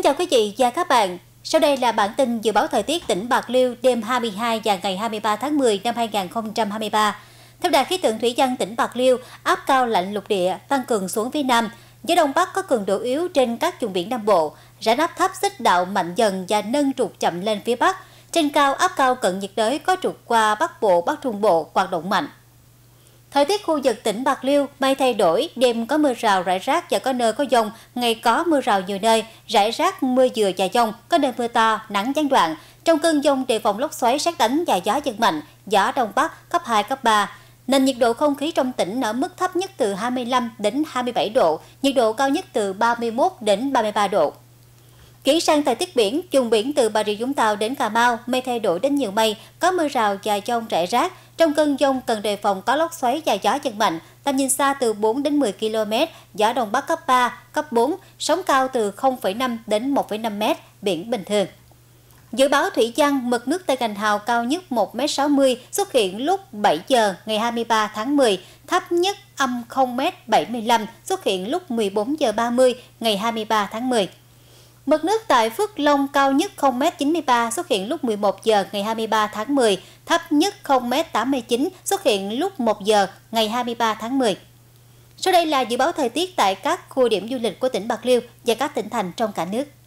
chào quý vị và các bạn. Sau đây là bản tin dự báo thời tiết tỉnh Bạc Liêu đêm 22 và ngày 23 tháng 10 năm 2023. Theo Đài khí tượng thủy văn tỉnh Bạc Liêu, áp cao lạnh lục địa tăng cường xuống phía Nam, gió Đông Bắc có cường độ yếu trên các vùng biển Nam Bộ, rãnh áp thấp xích đạo mạnh dần và nâng trục chậm lên phía Bắc. Trên cao áp cao cận nhiệt đới có trục qua Bắc Bộ, Bắc Trung Bộ hoạt động mạnh. Thời tiết khu vực tỉnh Bạc Liêu mây thay đổi, đêm có mưa rào rải rác và có nơi có dông, ngày có mưa rào nhiều nơi, rải rác mưa vừa và dông, có nơi mưa to, nắng gián đoạn. Trong cơn dông đề phòng lốc xoáy, sét đánh và gió giật mạnh, gió Đông Bắc cấp 2, cấp 3. Nền nhiệt độ không khí trong tỉnh ở mức thấp nhất từ 25 đến 27 độ, nhiệt độ cao nhất từ 31 đến 33 độ. Chuyển sang thời tiết biển, vùng biển từ Bà Rịa Vũng Tàu đến Cà Mau, mây thay đổi đến nhiều mây, có mưa rào và dông rải rác. Trong cơn dông cần đề phòng có lốc xoáy và gió giật mạnh, tầm nhìn xa từ 4 đến 10 km, gió Đông Bắc cấp 3, cấp 4, sóng cao từ 0,5 đến 1,5 m, biển bình thường. Dự báo thủy văn, mực nước Tây Gành Hào cao nhất 1,60 m xuất hiện lúc 7 giờ ngày 23 tháng 10, thấp nhất âm 0,75 m xuất hiện lúc 14 giờ 30 ngày 23 tháng 10. Mực nước tại Phước Long cao nhất 0,93 m xuất hiện lúc 11 giờ ngày 23 tháng 10, thấp nhất 0,89 m xuất hiện lúc 1 giờ ngày 23 tháng 10. Sau đây là dự báo thời tiết tại các khu điểm du lịch của tỉnh Bạc Liêu và các tỉnh thành trong cả nước.